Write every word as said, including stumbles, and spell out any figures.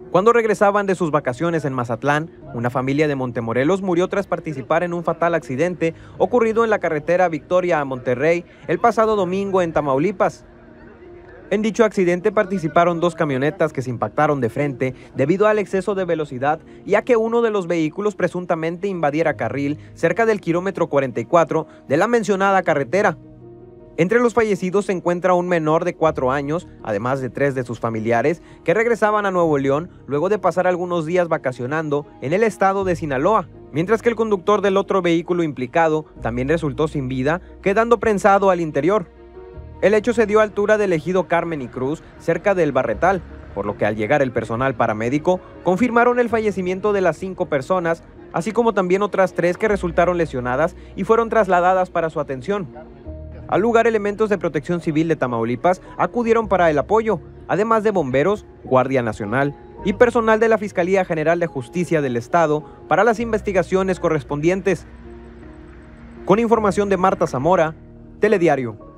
Cuando regresaban de sus vacaciones en Mazatlán, una familia de Montemorelos murió tras participar en un fatal accidente ocurrido en la carretera Victoria a Monterrey el pasado domingo en Tamaulipas. En dicho accidente participaron dos camionetas que se impactaron de frente debido al exceso de velocidad y a que uno de los vehículos presuntamente invadiera carril cerca del kilómetro cuarenta y cuatro de la mencionada carretera. Entre los fallecidos se encuentra un menor de cuatro años, además de tres de sus familiares, que regresaban a Nuevo León luego de pasar algunos días vacacionando en el estado de Sinaloa, mientras que el conductor del otro vehículo implicado también resultó sin vida, quedando prensado al interior. El hecho se dio a altura del ejido Carmen y Cruz, cerca del Barretal, por lo que al llegar el personal paramédico, confirmaron el fallecimiento de las cinco personas, así como también otras tres que resultaron lesionadas y fueron trasladadas para su atención. Al lugar, elementos de Protección Civil de Tamaulipas acudieron para el apoyo, además de bomberos, Guardia Nacional y personal de la Fiscalía General de Justicia del Estado para las investigaciones correspondientes. Con información de Marta Zamora, Telediario.